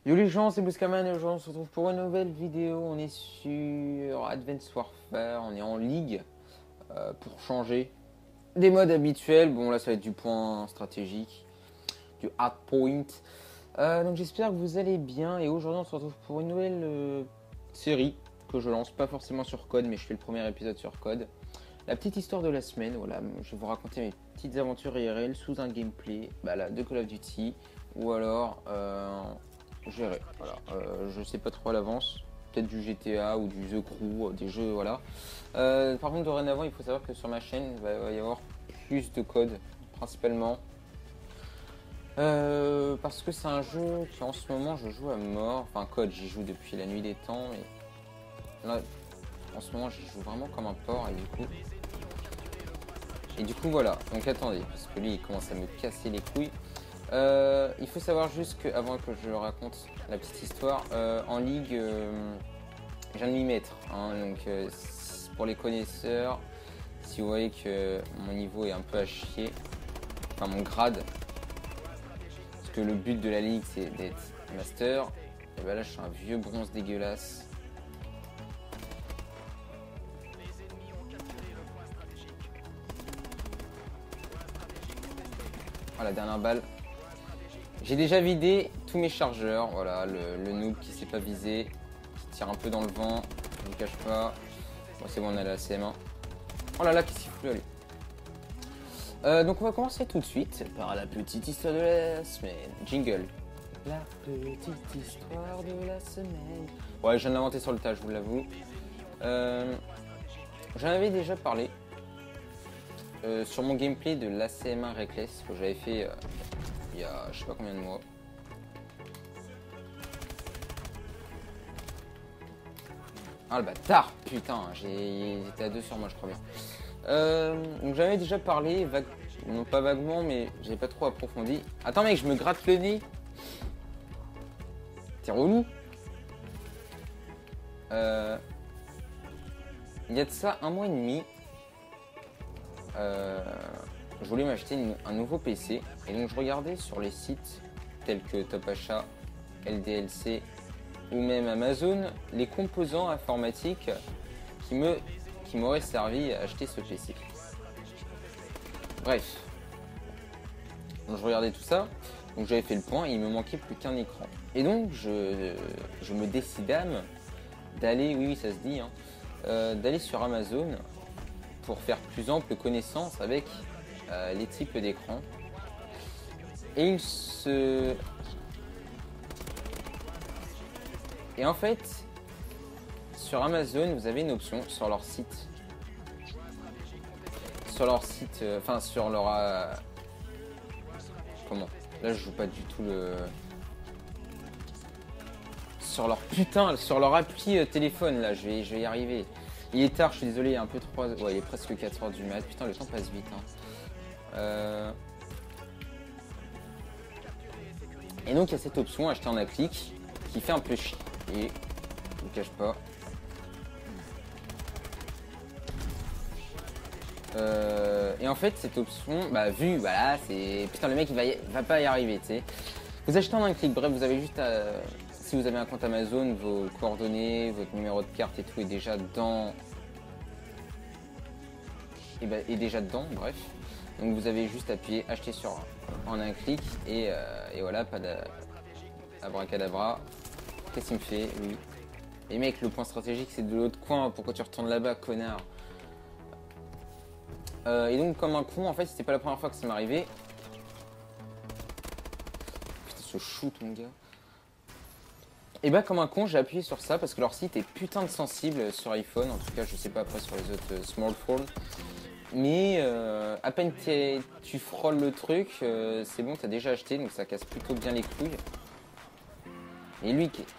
Yo les gens, c'est Bouscaman et aujourd'hui on se retrouve pour une nouvelle vidéo. On est sur Advanced Warfare, on est en ligue pour changer des modes habituels. Bon là ça va être du point stratégique, du hardpoint. Donc j'espère que vous allez bien et aujourd'hui on se retrouve pour une nouvelle série que je lance pas forcément sur Code mais je fais le premier épisode sur Code. La petite histoire de la semaine, voilà, je vais vous raconter mes petites aventures IRL sous un gameplay de Call of Duty ou alors gérer. Voilà. Je sais pas trop à l'avance, peut-être du GTA ou du The Crew, des jeux, voilà. Par contre, dorénavant, il faut savoir que sur ma chaîne, il va y avoir plus de codes, principalement. Parce que c'est un jeu qui en ce moment je joue à mort. Enfin, code, j'y joue depuis la nuit des temps. Et là, en ce moment, j'y joue vraiment comme un porc et du coup, voilà. Donc attendez, parce que lui, il commence à me casser les couilles. Il faut savoir juste qu'avant que je raconte la petite histoire, en ligue, je viens de m'y mettre. Hein, donc pour les connaisseurs, si vous voyez que mon niveau est un peu à chier, enfin mon grade, parce que le but de la ligue c'est d'être master, et ben là je suis un vieux bronze dégueulasse. Oh, la dernière balle. J'ai déjà vidé tous mes chargeurs, voilà, le noob qui s'est pas visé, qui tire un peu dans le vent, je ne cache pas. Bon, c'est bon, on a la CM1. Oh là là, qu'est-ce qu'il fout là, lui. Donc on va commencer tout de suite par la petite histoire de la semaine. Jingle. La petite histoire de la semaine. Ouais, je viens de l'inventer sur le tas, je vous l'avoue. J'en avais déjà parlé sur mon gameplay de l'ACM1 Reckless que j'avais fait il y a je sais pas combien de mois. Ah le bâtard, putain, j'étais à 2 sur moi je crois bien. Donc j'avais déjà parlé, non pas vaguement, mais j'ai pas trop approfondi. Attends mec, je me gratte le nez. T'es relou. Il y a de ça un mois et demi, je voulais m'acheter un nouveau PC et donc je regardais sur les sites tels que Top Achat, LDLC ou même Amazon les composants informatiques qui m'auraient servi à acheter ce PC. Bref, donc je regardais tout ça, donc j'avais fait le point et il me manquait plus qu'un écran. Et donc je me décidame d'aller, oui ça se dit, hein, d'aller sur Amazon pour faire plus ample connaissance avec les types d'écran. Et Et en fait, sur Amazon, vous avez une option sur leur site. Enfin sur leur... comment? Là, je joue pas du tout le... Sur leur appli téléphone, là, je vais y arriver. Il est tard, je suis désolé, il est un peu 3... Ouais, il est presque 4h du mat. Putain, le temps passe vite. Hein. Et donc, il y a cette option, acheter en appli, qui fait un peu chier. Et je vous cache pas. Et en fait, cette option, vu, voilà, c'est... Putain, le mec, il va pas y arriver, tu sais. Vous achetez en un clic, bref, vous avez juste à... Si vous avez un compte Amazon, vos coordonnées, votre numéro de carte et tout est déjà dedans. Et déjà dedans, bref. Donc vous avez juste appuyé acheter en un clic et voilà, pas d'abracadabra. Qu'est-ce qu'il me fait? Oui. Et mec, le point stratégique c'est de l'autre coin, pourquoi tu retournes là-bas, connard? Et donc comme un con, en fait, c'était pas la première fois que ça m'arrivait. Putain, ce shoot mon gars. Et comme un con, j'ai appuyé sur ça parce que leur site est putain de sensible sur iPhone. En tout cas, je sais pas après sur les autres smartphones. Mais à peine tu frôles le truc, c'est bon, t'as déjà acheté, donc ça casse plutôt bien les couilles. Et lui qui...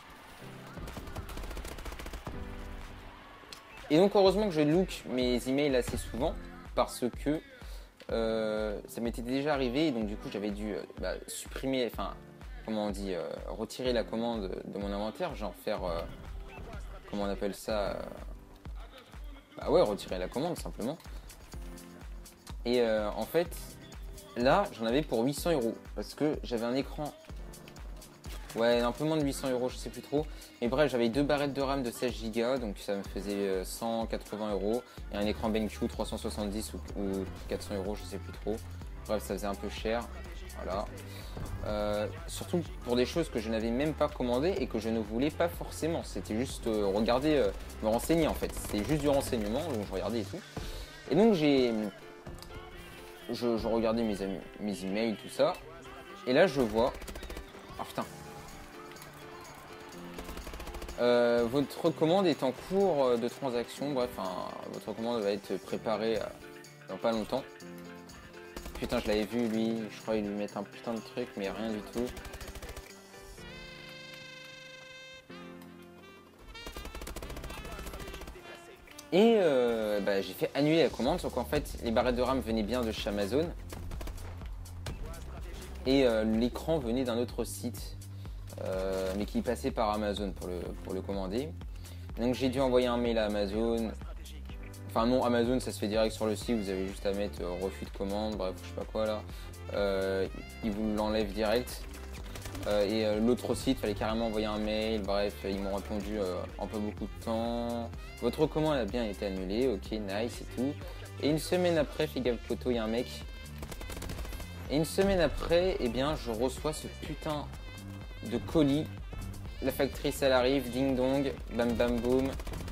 Et donc heureusement que je look mes emails assez souvent parce que ça m'était déjà arrivé et donc du coup j'avais dû supprimer, enfin comment on dit, retirer la commande de mon inventaire, genre faire, comment on appelle ça, ouais, retirer la commande simplement. Et en fait, là, j'en avais pour 800 € parce que j'avais un écran Ouais, un peu moins de 800 euros, je sais plus trop. Mais bref, j'avais 2 barrettes de RAM de 16 Go, donc ça me faisait 180 euros. Et un écran BenQ 370 ou 400 euros, je sais plus trop. Bref, ça faisait un peu cher. Voilà. Surtout pour des choses que je n'avais même pas commandées et que je ne voulais pas forcément. C'était juste regarder, me renseigner en fait. C'était juste du renseignement, donc je regardais et tout. Et donc je regardais mes emails, tout ça. Et là je vois... Ah putain. Votre commande est en cours de transaction. Bref, votre commande va être préparée dans pas longtemps. Putain, je l'avais vu, lui. Je crois qu'il lui met un putain de truc, mais rien du tout. Et bah, j'ai fait annuler la commande, sauf qu'en fait, les barrettes de RAM venaient bien de chez Amazon. Et l'écran venait d'un autre site, mais qui passait par Amazon pour le commander. Donc j'ai dû envoyer un mail à Amazon. Enfin non, Amazon ça se fait direct sur le site, vous avez juste à mettre refus de commande, bref, je sais pas quoi là. Ils vous l'enlèvent direct. Et l'autre site, fallait carrément envoyer un mail, bref, ils m'ont répondu en pas beaucoup de temps. Votre commande a bien été annulée, ok, nice et tout. Et une semaine après, fais gaffe photo, il y a un mec. Et une semaine après, eh bien, je reçois ce putain de colis. La factrice, elle arrive, ding dong, bam bam boum.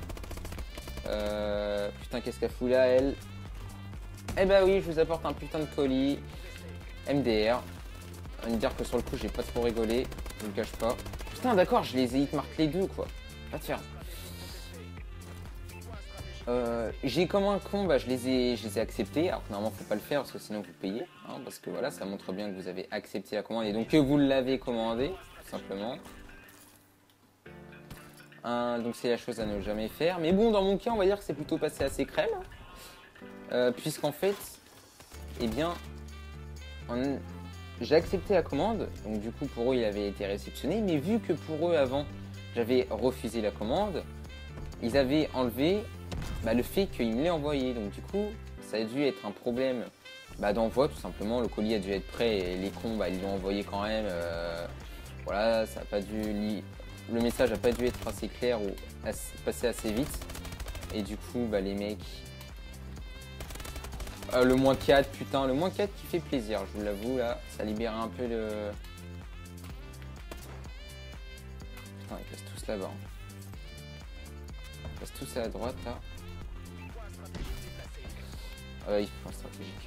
Putain, qu'est-ce qu'elle fout là, elle? Eh bah oui, je vous apporte un putain de colis. MDR. On va dire que sur le coup, j'ai pas trop rigolé. Je vous le cache pas. Putain, d'accord, je les ai hitmark les deux, quoi. Pas de faire. J'ai comme un con, bah, je les ai acceptés. Alors que normalement, faut pas le faire parce que sinon vous payez. Hein, parce que voilà, ça montre bien que vous avez accepté la commande et donc que vous l'avez commandé, tout simplement. Donc c'est la chose à ne jamais faire. Mais bon, dans mon cas, on va dire que c'est plutôt passé assez crème. Puisqu'en fait, eh bien, j'ai accepté la commande. Donc du coup, pour eux, il avait été réceptionné. Mais vu que pour eux, avant, j'avais refusé la commande, ils avaient enlevé le fait qu'ils me l'aient envoyé. Donc du coup, ça a dû être un problème d'envoi, tout simplement. Le colis a dû être prêt et les cons, ils l'ont envoyé quand même. Voilà, ça a pas dû... Le message n'a pas dû être assez clair ou passer assez vite. Et du coup, les mecs... le moins 4, putain, le moins 4 qui fait plaisir, je vous l'avoue, là. Ça libère un peu le... Putain, ils passent tous là-bas. Ils passent tous à la droite, là. Il faut un stratégique.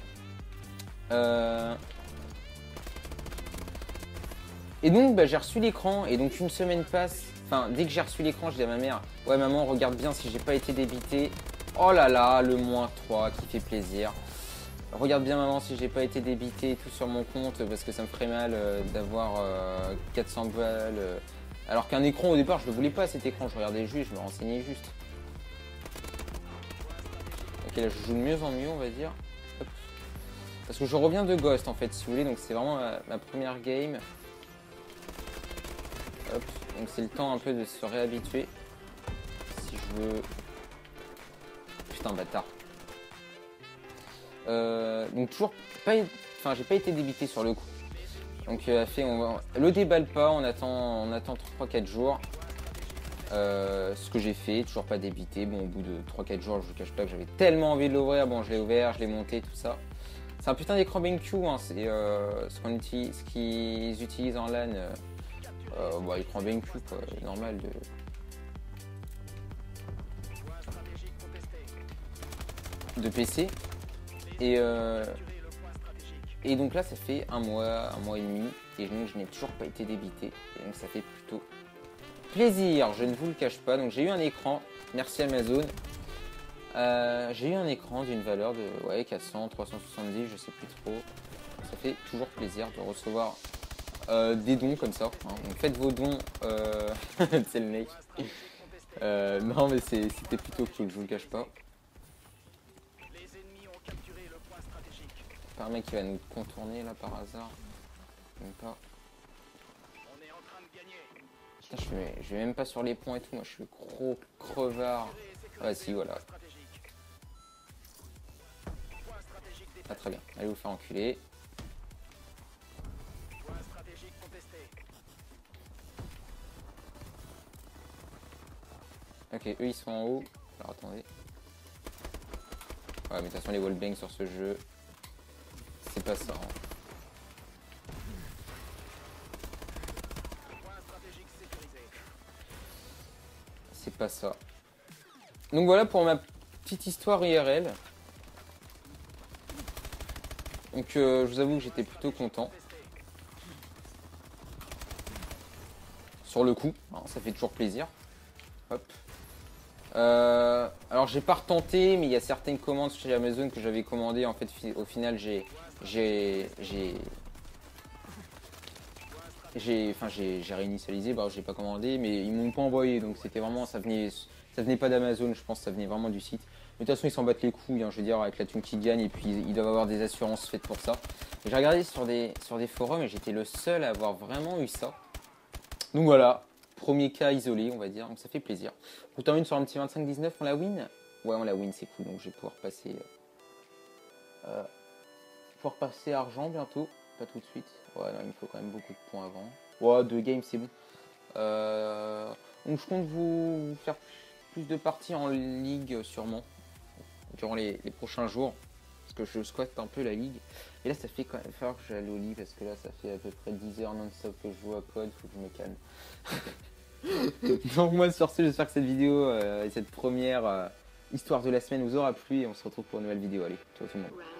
Et donc j'ai reçu l'écran et donc une semaine passe. Enfin dès que j'ai reçu l'écran, je dis à ma mère, ouais maman regarde bien si j'ai pas été débité. Oh là là, le moins 3 qui fait plaisir. Regarde bien maman si j'ai pas été débité et tout sur mon compte parce que ça me ferait mal d'avoir 400 balles. Alors qu'un écran au départ je ne voulais pas cet écran, je regardais juste, je me renseignais juste. Ok là je joue de mieux en mieux on va dire. Hop. Parce que je reviens de Ghost en fait si vous voulez, donc c'est vraiment ma première game. Hop, donc c'est le temps un peu de se réhabituer. Si je veux... Putain bâtard. Donc toujours pas... Enfin j'ai pas été débité sur le coup. Donc le déballe pas, on attend 3-4 jours. Ce que j'ai fait, toujours pas débité. Bon au bout de 3-4 jours je vous cache pas que j'avais tellement envie de l'ouvrir. Bon je l'ai ouvert, je l'ai monté, tout ça. C'est un putain d'écran BenQ, hein. C'est ce qu'ils utilisent en LAN. Il prend BenQ quoi, normal de PC. Et donc là ça fait un mois et demi et donc je n'ai toujours pas été débité. Et donc ça fait plutôt plaisir, je ne vous le cache pas. Donc j'ai eu un écran, merci Amazon. J'ai eu un écran d'une valeur de 400, 370, je sais plus trop. Ça fait toujours plaisir de recevoir des dons comme ça, hein. Donc faites vos dons, c'est le mec. Non mais c'était plutôt cool, je vous le cache pas. Pas un mec qui va nous contourner là par hasard. Même pas. Putain, je vais même pas sur les ponts et tout, moi je suis gros crevard. Ah si voilà. Ah très bien, allez vous faire enculer. Ok, eux ils sont en haut. Alors attendez. Ouais, mais de toute façon, les wallbangs sur ce jeu, c'est pas ça. Hein. C'est pas ça. Donc voilà pour ma petite histoire IRL. Donc je vous avoue que j'étais plutôt content. Sur le coup, hein, ça fait toujours plaisir. Hop. Alors j'ai pas retenté, mais il y a certaines commandes chez Amazon que j'avais commandées. En fait, au final, j'ai réinitialisé. Bah, j'ai pas commandé, mais ils m'ont pas envoyé. Donc c'était vraiment, ça venait pas d'Amazon. Je pense que ça venait vraiment du site. Mais de toute façon, ils s'en battent les couilles. Hein, je veux dire, avec la thune qu'ils gagnent, et puis ils doivent avoir des assurances faites pour ça. J'ai regardé sur des forums et j'étais le seul à avoir vraiment eu ça. Donc voilà. Premier cas isolé, on va dire, donc ça fait plaisir. On termine sur un petit 25-19, on la win. Ouais, on la win, c'est cool, donc je vais pouvoir passer argent bientôt, pas tout de suite. Ouais, non, il me faut quand même beaucoup de points avant. Ouais, 2 games, c'est bon. Donc je compte vous faire plus de parties en ligue sûrement, durant les prochains jours, parce que je squatte un peu la ligue. Et là, ça fait quand même falloir que j'aille au lit, parce que là, ça fait à peu près 10 heures non-stop que je joue à code, faut que je me calme. Donc moi sur ce, j'espère que cette vidéo et cette première histoire de la semaine vous aura plu et on se retrouve pour une nouvelle vidéo. Allez, ciao tout le monde.